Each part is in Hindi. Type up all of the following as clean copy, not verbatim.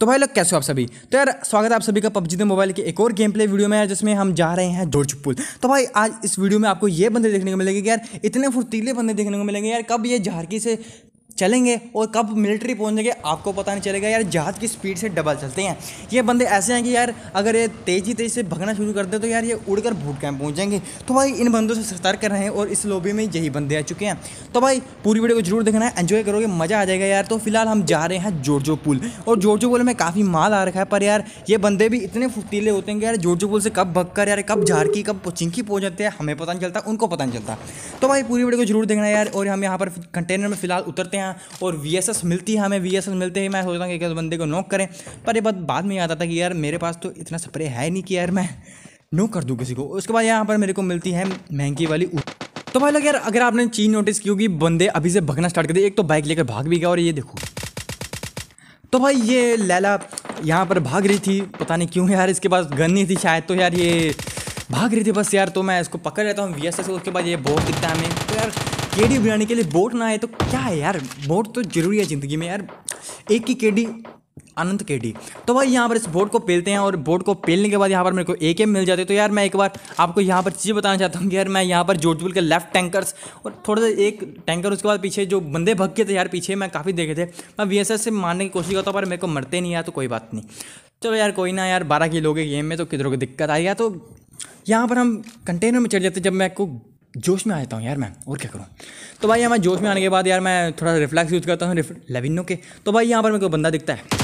तो भाई लोग कैसे हो आप सभी। तो यार स्वागत है आप सभी का पबजी द मोबाइल के एक और गेम प्ले वीडियो में यार, जिसमें हम जा रहे हैं जॉर्ज पुल। तो भाई आज इस वीडियो में आपको ये बंदे देखने को मिलेंगे कि यार इतने फुर्तीले बंदे देखने को मिलेंगे यार, कब ये झारकी से चलेंगे और कब मिलिट्री पहुंचेंगे आपको पता नहीं चलेगा यार। जहाज की स्पीड से डबल चलते हैं ये बंदे, ऐसे हैं कि यार अगर ये तेज़ी से भगना शुरू कर दे तो यार ये उड़कर बूट कैंप पहुंच जाएंगे। तो भाई इन बंदों से सतर्क रहें और इस लॉबी में यही बंदे आ चुके हैं। तो भाई पूरी वीडियो को जरूर देखना है, एंजॉय करोगे, मज़ा आ जाएगा यार। तो फिलहाल हम जा रहे हैं जॉर्जो पुल, और जॉर्जो पुल में काफ़ी माल आ रखा है, पर यार ये बंदे भी इतने फुर्तीले होते हैं कि यार जॉर्जो पुल से कब भगकर यार कब झारकी कब चिंकी पहुंच जाते हैं हमें पता नहीं चलता, उनको पता नहीं चलता। तो भाई पूरी वीडियो को जरूर देखना यार। और हम यहाँ पर कंटेनर में फिलहाल उतरते हैं और VSS मिलती है हमें। VSS मिलते ही मैं सोचता हूँ कि इस बंदे को नॉक करें, पर ये बात बाद में आता था कि यार मेरे पास तो इतना स्प्रे है नहीं कि यार मैं नॉक कर दूँ किसी को। उसके बाद यहाँ पर मेरे को मिलती है महंगी वाली। तो भाई लोग यार अगर आपने चीज़ नोटिस की होगी, बंदे अभी से भगना स्टार्ट कर दिए। एक तो बाइक लेकर भाग भी गया, और ये देखो तो भाई ये लैला यहाँ पर भाग रही थी, पता नहीं क्यों यार, इसके पास गन नहीं थी शायद, तो यार ये भाग रही थी बस यार। तो मैं इसको पकड़ लेता हूँ VSS से। उसके बाद ये बोट दिखता है हमें। तो यार केडी बनाने के लिए बोट ना आए तो क्या है यार, बोट तो जरूरी है ज़िंदगी में यार, एक ही केडी अनंत केडी। तो भाई यहाँ पर इस बोट को पेलते हैं, और बोट को पेलने के बाद यहाँ पर मेरे को AK मिल जाते हैं। तो यार मैं एक बार आपको यहाँ पर चीज़ बताना चाहता हूँ कि यार मैं यहाँ पर जॉर्ज पुल के लेफ्ट टैंकर्स और थोड़ा सा एक टैंकर, उसके बाद पीछे जो बंदे भग के थे यार पीछे, मैं काफ़ी देखे थे। मैं VSS से मारने की कोशिश करता हूँ पर मेरे को मरते नहीं यार, तो कोई बात नहीं, चलो यार कोई ना यार। 12 किलो के गेम में तो किधरों को दिक्कत आई है। तो यहाँ पर हम कंटेनर में चढ़ जाते जब मैं को जोश में आ जाता हूँ यार मैं, और क्या करूँ। तो भाई मैं जोश में आने के बाद यार मैं थोड़ा रिफ्लेक्स यूज़ करता हूँ लेविनो के। तो भाई यहाँ पर मेरे को बंदा दिखता है।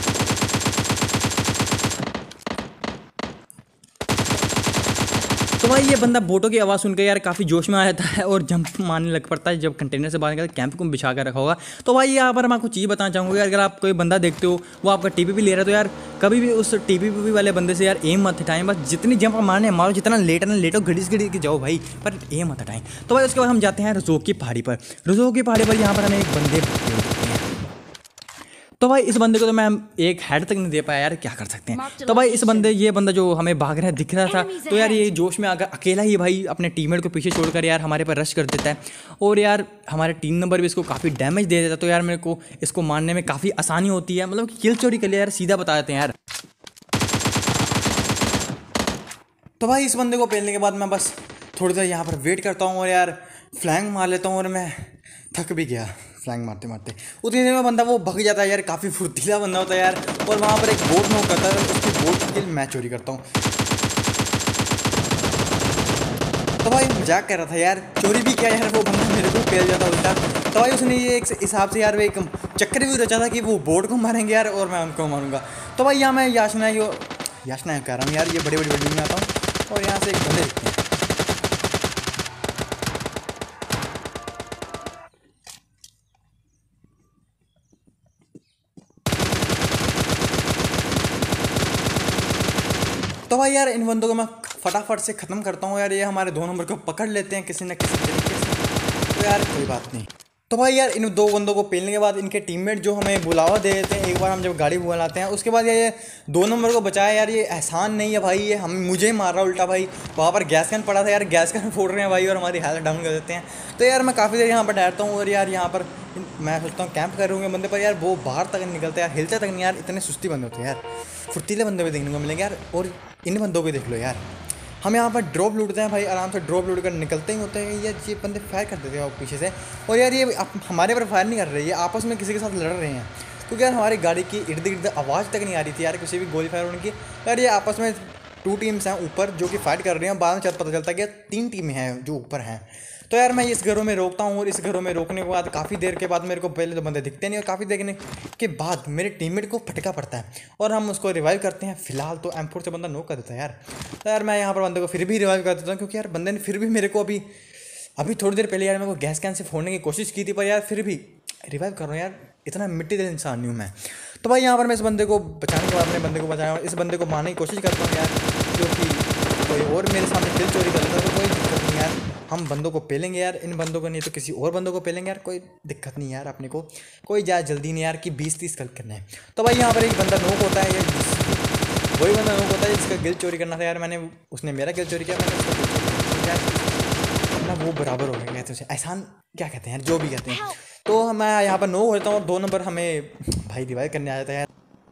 तो भाई ये बंदा बोटों की आवाज़ सुनकर यार काफ़ी जोश में आ जाता है और जंप मारने लग पड़ता है जब कंटेनर से बाहर निकलता है, कैंप को बिछा कर रखा होगा। तो भाई यहाँ पर मैं आपको चीज़ बताना चाहूँगा, अगर आप कोई बंदा देखते हो वो आपका TPP ले रहा है, तो यार कभी भी उस TPP वाले बंदे से यार एम मत हटाएं। बस जितनी जंप मारने मारो, जितना लेटो घड़ी के जाओ भाई, पर एम मत हटाएं। तो भाई उसके बाद हम जाते हैं रजोक की पहाड़ी पर। रजोक की पहाड़ी पर यहाँ पर हमें एक बंदे भगते हुए दिखते हैं। तो भाई इस बंदे को तो मैं एक हेड तक नहीं दे पाया यार, क्या कर सकते हैं। तो भाई ये बंदा जो हमें भाग रहा है दिख रहा था, तो यार ये जोश में आकर अकेला ही भाई अपने टीममेट को पीछे छोड़कर यार हमारे पर रश कर देता है, और यार हमारे 3 नंबर भी इसको काफ़ी डैमेज दे देता है। तो यार मेरे को इसको मारने में काफ़ी आसानी होती है, मतलब किल चोरी कर लिया यार, सीधा बता देते हैं यार। तो भाई इस बंदे को पेलने के बाद मैं बस थोड़ी देर यहाँ पर वेट करता हूँ और यार फ्लैंग मार लेता हूँ, और मैं थक भी गया फ्लैंग मारते मारते। उतनी देर में बंदा वो भग जाता है यार, काफ़ी फुर्तीला बंदा होता है यार, और वहाँ पर एक बोट नॉक करता है, उसकी बोट की मैं चोरी करता हूँ। तो भाई मजाक कर रहा था यार, चोरी भी किया यार, वो बंदा मेरे को पेल जाता उल्टा। तो भाई उसने ये एक हिसाब से यार वो एक चक्कर भी रचा था कि वो बोट को मारेंगे यार और मैं उनको मारूंगा। तो भाई यहाँ मैं याचना कह रहा हूँ यार, ये बड़ी बड़ी बिल्डिंग में आता हूँ और यहाँ से एक बंदे दिखते हैं। तो भाई यार इन बंदों को मैं फटाफट से ख़त्म करता हूँ यार। ये हमारे 2 नंबर को पकड़ लेते हैं किसी न किसी तरीके से, तो यार कोई बात नहीं। तो भाई यार इन 2 बंदों को पेलने के बाद इनके टीममेट जो हमें बुलावा दे देते हैं एक बार हम जब गाड़ी बुलाते हैं, उसके बाद ये 2 नंबर को बचाया यार। ये एहसान नहीं है भाई, ये हम मुझे मार रहा उल्टा भाई। वहाँ पर गैस गन पड़ा था यार, गैस गन फोड़ रहे हैं भाई और हमारी हेल्थ डाउन कर देते हैं। तो यार मैं काफ़ी देर यहाँ पर ठहरता हूँ, और यार यहाँ पर मैं सोचता हूँ कैंप कर रहे होंगे बंदे, पर यार वो बाहर तक नहीं निकलते यार, हिलते तक नहीं यार, इतने सुस्ती बंदे होते हैं यार। फुर्तीले बंदे भी देखने को मिलेंगे यार, और इन बंदों को देख लो यार। हम यहाँ पर ड्रॉप लूटते हैं भाई, आराम से ड्रॉप लूट कर निकलते ही होते हैं यार। ये बंदे फायर कर देते हैं पीछे से, और यार ये हमारे पर फायर नहीं कर रहे, ये आपस में किसी के साथ लड़ रहे हैं, क्योंकि यार हमारी गाड़ी की इर्द गिर्द आवाज़ तक नहीं आ रही थी यार किसी भी गोली फायर होने की। यार ये आपस में 2 टीम्स हैं ऊपर जो कि फाइट कर रही हैं, बाद में पता चलता है कि 3 टीमें हैं जो ऊपर हैं। तो यार मैं इस घरों में रोकता हूँ, और इस घरों में रोकने के बाद काफ़ी देर के बाद मेरे को पहले तो बंदे दिखते नहीं, और काफ़ी देखने के बाद मेरे टीममेट को फटका पड़ता है और हम उसको रिवाइव करते हैं। फिलहाल तो M4 से बंदा नॉक कर देता है यार। तो यार मैं यहाँ पर बंदे को फिर भी रिवाइव कर देता हूँ, क्योंकि यार बंदे ने फिर भी मेरे को अभी थोड़ी देर पहले यार मेरे को गैस कैन से फोड़ने की कोशिश की थी, पर यार फिर भी रिवाइव कर रहा हूँ यार, इतना मिट्टी दिल इंसान नहीं हूँ मैं। तो भाई यहाँ पर मैं इस बंदे को बचाने के बाद अपने बंदे को बचाया और इस बंदे को मारने की कोशिश करता हूँ यार, क्योंकि कोई और मेरे सामने किल चोरी कर लेता है तो कोई दिक्कत नहीं यार, हम बंदों को पेलेंगे यार, इन बंदों को नहीं तो किसी और बंदों को पेलेंगे यार, कोई दिक्कत नहीं यार, अपने को कोई ज़्यादा जल्दी नहीं यार कि 20-30 कल करना है। तो भाई यहाँ पर एक बंदा नोक होता है, वही बंदा नोक होता है जिसका गिल चोरी करना था यार, उसने मेरा गिल चोरी किया, मैंने उसका गिल चोरी किया, अपना वो बराबर हो गया कहते हैं उसे, एहसान क्या कहते हैं यार, जो भी कहते हैं। तो मैं यहाँ पर 9 होता हूँ और 2 नंबर हमें भाई रिवाइव करने आ जाता है यार।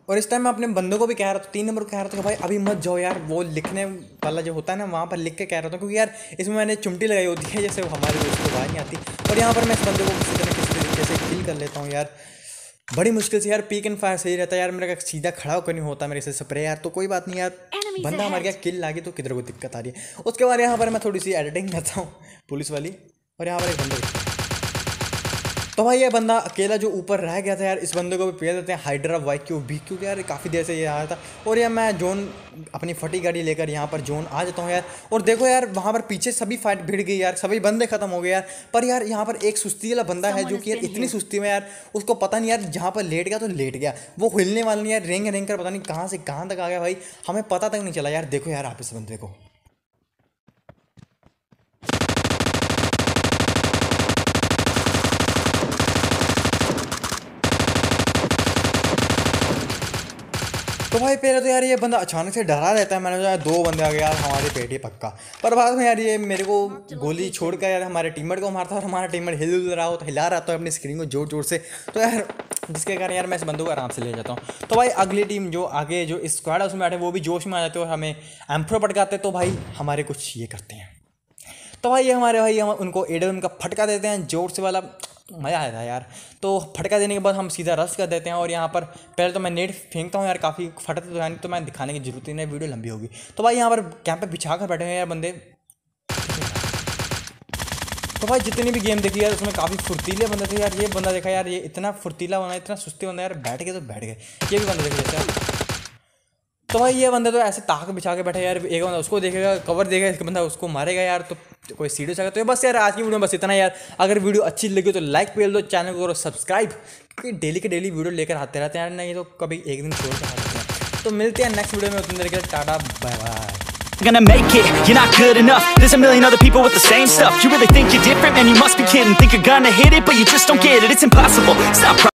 और इस टाइम मैं अपने बंदों को भी कह रहा था, 3 नंबर को कह रहा था कि भाई अभी मत जाओ यार, वो लिखने वाला जो होता है ना वहाँ पर लिख के कह रहा था, क्योंकि यार इसमें मैंने चिमटी लगाई होती है जैसे हमारे दोस्त को आवाज़ नहीं आती। और यहाँ पर मैं इस बंदे को किसी तरीके से किल कर लेता हूँ यार, बड़ी मुश्किल से यार। पीक एंड फायर सही रहता है यार, मेरा सीधा खड़ा होकर नहीं होता मेरे से स्प्रे यार, तो कोई बात नहीं यार, बंदा मर गया, किल लागी तो किधर को दिक्कत आ रही है। उसके बाद यहाँ पर मैं थोड़ी सी एडिटिंग करता हूँ पुलिस वाली, और यहाँ पर एक बंदा, तो भाई ये बंदा अकेला जो ऊपर रह गया था यार, इस बंदे को भी पेल देते हैं हाइड्रा YQ भी, क्योंकि यार काफ़ी देर से ये आया था। और यार मैं जोन अपनी फटी गाड़ी लेकर यहाँ पर जोन आ जाता हूँ यार, और देखो यार वहाँ पर पीछे सभी फाइट भिड़ गई यार, सभी बंदे खत्म हो गए यार। पर यार यहाँ पर एक सुस्ती वाला बंदा है जो कि यार इतनी सुस्ती में यार उसको पता नहीं यार, जहाँ पर लेट गया तो लेट गया, वो हिलने वाला नहीं यार, रेंग रेंग कर पता नहीं कहाँ से कहाँ तक आ गया भाई, हमें पता तक नहीं चला यार। देखो यार आप इस बंदे को, तो भाई पहले तो यार ये बंदा अचानक से डरा रहता है, मैंने सोचा 2 बंदे आ गए यार हमारे पेट ही पक्का। पर बाद में यार ये मेरे को गोली छोड़कर यार हमारे टीममेट को मारता, और हमारा टीममेट हिला रहा था अपनी स्क्रीन को जोर जोर से, तो यार जिसके कारण यार मैं इस बंदे को आराम से ले जाता हूँ। तो भाई अगली टीम जो आगे जो स्क्वाड है उसमें बैठे वो भी जोश में आ जाते हैं और हमें एम्प्रो पटकाते, तो भाई हमारे कुछ ये करते हैं। तो भाई ये हमारे भाई हम उनको AWM का फटका देते हैं जोर से वाला, मज़ा आया था यार। तो फटका देने के बाद हम सीधा रश कर देते हैं, और यहाँ पर पहले तो मैं नेट फेंकता हूँ यार, काफ़ी फटते तो यानी, तो मैं दिखाने की जरूरत ही नहीं, वीडियो लंबी होगी। तो भाई यहाँ पर कैंप पे बिछा कर बैठे हुए हैं यार बंदे। तो भाई जितनी भी गेम देखी यार उसमें काफ़ी फुर्तीले बंदे थे यार। ये बंदा देखा यार, ये इतना फुर्तीला बना, इतना सुस्ती बंदा यार, बैठ गए तो बैठ गए। ये भी बंदा देखे जैसे, तो भाई ये बंदा तो ऐसे ताक बिछा के बैठा यार, एक बंदा उसको देखेगा, कवर देखेगा, इसका बंदा उसको मारेगा यार, तो कोई सीढ़ी से। तो बस यार आज की वीडियो में बस इतना यार। अगर वीडियो अच्छी लगी तो लाइक पेल दो, चैनल को करो सब्सक्राइब, क्योंकि डेली के डेली वीडियो लेकर आते रहते हैं यार, नहीं तो कभी एक दिन छोड़ कर आते हैं। तो मिलते हैं नेक्स्ट वीडियो में, उतने देर के लिए tata bye bye. Gonna make it, you're not good enough. There's a million other people with the same stuff. You really think you're different? Man, you must be kidding. Think you're gonna hit it, but you just don't get it. It's impossible. Stop